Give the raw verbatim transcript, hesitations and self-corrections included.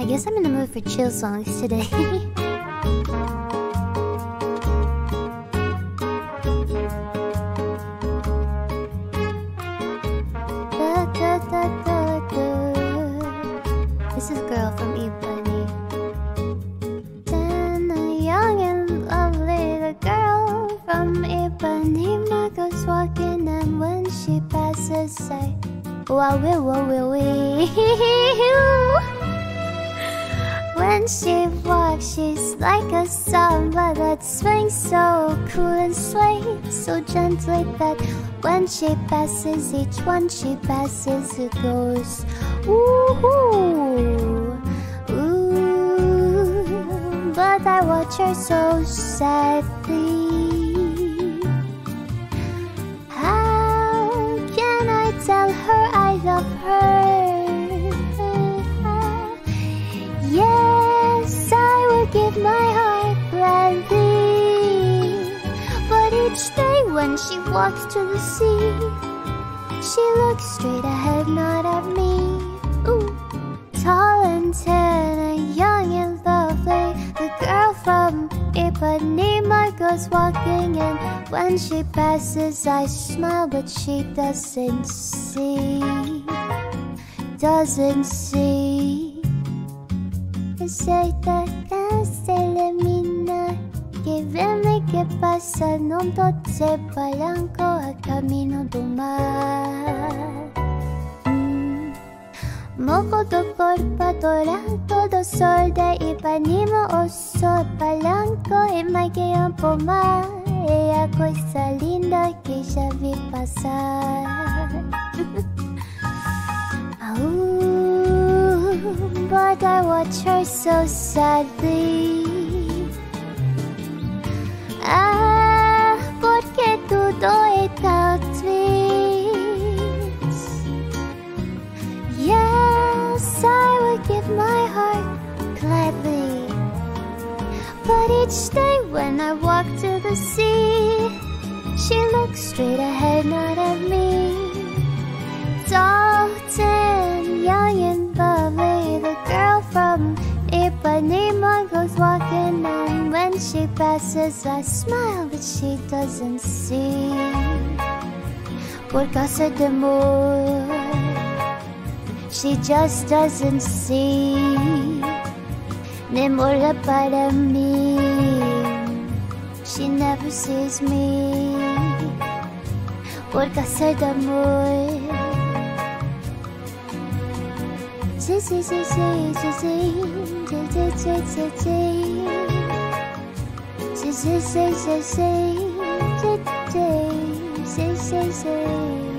I guess I'm in the mood for chill songs today. Da, da, da, da, da. This is Girl from Ebony. Then a young and lovely the girl from Ipanema goes walking, and when she passes, say, wow, wee, wow, wee, wee. When she walks, she's like a samba that swings so cool and sways so gently that when she passes, each one she passes, it goes ooh, ooh. But I watch her so sadly. How can I tell her I love her? Yes, I will give my heart gladly. But each day when she walks to the sea, she looks straight ahead, not at me. Ooh. Tall and tan and young and lovely, the girl from Ipanema goes walking, and when she passes I smile, but she doesn't see, doesn't see. Soy tan Selemina que veme que pasa nondo se palanco a camino do mar. mm. Moco do corpo dorado do sol de Ipanema, o sol palanco e magueia pomar. É a coisa linda que já vi passar. But I watch her so sadly. Ah, porque tudo é tão triste. Yes, I will give my heart gladly. But each day when I walk to the sea, she looks straight ahead, not at me. Dalton, young and lovely, the girl from Ipanema goes walking, and when she passes I smile, but she doesn't see. Por causa de amor, she just doesn't see. Nem olha para mim, she never sees me. Por causa de amor. Say, say, say, say, say, say, say, say, say, say, say, say, say, say, say, say, say, say, say.